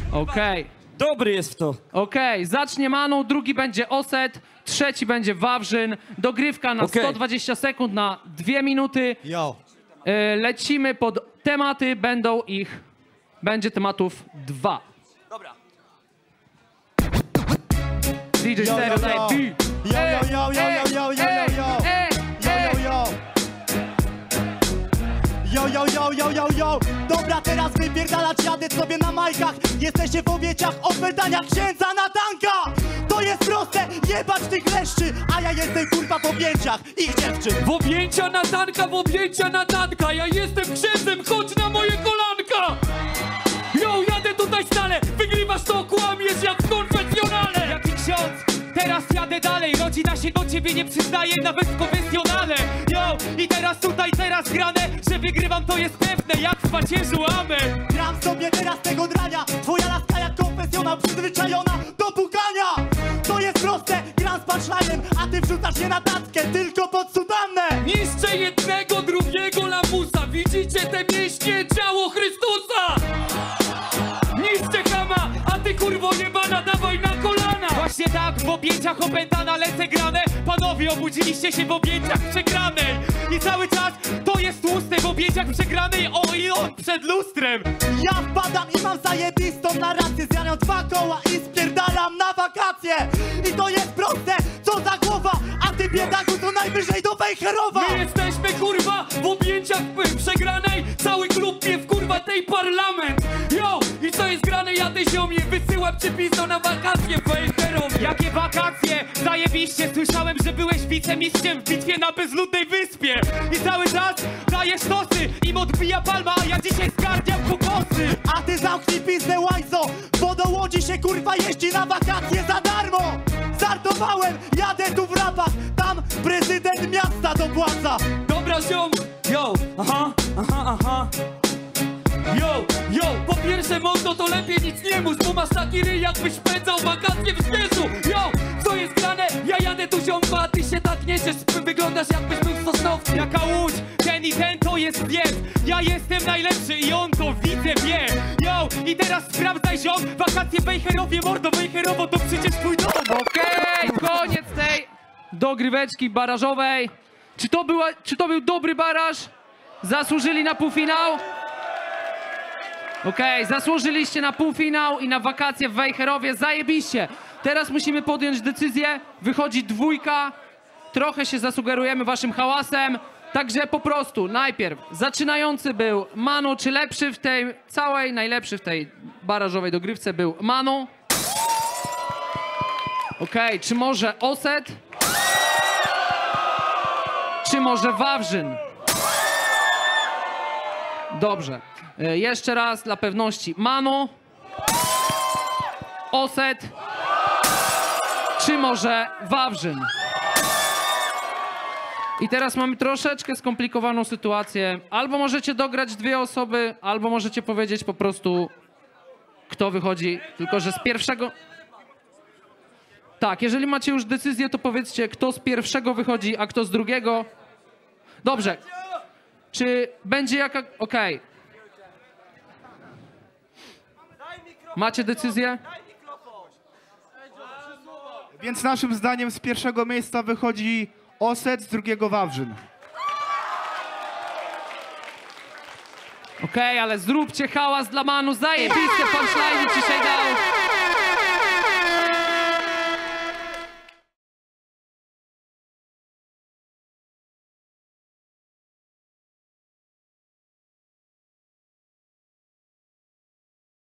Okej. Dobry jest w to. Okej, zacznie Manu, drugi będzie Oset, trzeci będzie Wawrzyn. Dogrywka na 120 sekund, na 2 minuty. Yo. Lecimy pod tematy, będzie tematów 2. Dobra. DJ Stereo, daj beat. Yo. Dobra, teraz wypierdalać jadę sobie na majkach. Jesteście w owieciach opętania księdza Natanka. To jest proste, jebać tych leszczy, a ja jestem kurwa w objęciach ich dziewczyn. W objęcia Natanka, ja jestem księdzem, chodź na moje kolanka! Yo, jadę tutaj stale, wygrywasz to, kłamiesz jak w konfesjonale! Jaki ksiądz? Teraz jadę dalej, rodzina się do ciebie nie przyznaje nawet w konfesjonale. Yo, i teraz grane, że wygrywam to jest pewne, jak w pacierzu amen. Gram sobie teraz tego drania, twoja laska jak konfesjonal przyzwyczajona do pukania. To jest proste, gram z punchline'em, a ty wrzucasz się na tatkę tylko pod sutannę. Niszczę jednego, drugiego lamusa, widzicie te mięśnie, ciało Chrystusa! Niszczę chama, a ty kurwo jebana, dawaj na kolana! Właśnie tak, w objęciach opętana lecę grane. Panowie, obudziliście się w objęciach przegranej. I cały czas to jest tłuste w objęciach przegranej. O i on przed lustrem. Ja wpadam i mam zajebistą narrację, zjadam 2 koła i spierdalam na wakacje. I to jest proste, co za głowa, a ty biedaku to najwyżej do Wejherowa. My jesteśmy kurwa w objęciach przegranej, cały klub mnie w kurwa tej parlament. Yo, i co jest grane, ja tej ziomie wysyłam cię pizdo na wakacje w Wejherowie. Jakie wakacje? Zajebiście, słyszałem, że byłeś wicemistrzem w bitwie na bezludnej wyspie. I cały czas dajesz tosy, im odbija palma, a ja dzisiaj zgarniam kokosy. A ty zamknij pizdę łajzo, bo do Łodzi się kurwa jeździ na wakacje za darmo. Żartowałem, jadę tu w rapach, tam prezydent miasta dopłaca. Dobra ziom, yo, aha. Yo, po pierwsze mordo to lepiej nic nie mów, bo masz taki ryj jakbyś pędzał wakacje w śnieżu. Yo, co jest grane? Ja jadę tu ziomba, a ty się tak niesiesz, wyglądasz jakbyś był w Sosnowcu. Jaka łódź, ten i ten to jest bieg. Ja jestem najlepszy i on to widzę, wie. Yo, i teraz sprawdzaj ziom, wakacje w Wejherowie, mordo, Wejherowo to przecież twój dom. Okej, koniec tej dogryweczki barażowej. Czy to był dobry baraż? Zasłużyli na półfinał? Okej, zasłużyliście na półfinał i na wakacje w Wejherowie, zajebiście. Teraz musimy podjąć decyzję, wychodzi 2, trochę się zasugerujemy waszym hałasem, także po prostu najpierw zaczynający był Manu, czy lepszy w tej całej, najlepszy w tej barażowej dogrywce był Manu? Okej, czy może Oset? Czy może Wawrzyn? Dobrze. Jeszcze raz dla pewności. Manu, Oset, czy może Wawrzyn? I teraz mamy troszeczkę skomplikowaną sytuację. Albo możecie dograć 2 osoby, albo możecie powiedzieć po prostu, kto wychodzi. Tylko że z pierwszego... Tak, jeżeli macie już decyzję, to powiedzcie, kto z pierwszego wychodzi, a kto z drugiego. Dobrze. Czy będzie jaka... Okej. Macie decyzję? Więc naszym zdaniem z pierwszego miejsca wychodzi Oset, z drugiego Wawrzyn. Okej, ale zróbcie hałas dla Manu. Zajebiste punchline dzisiaj dał.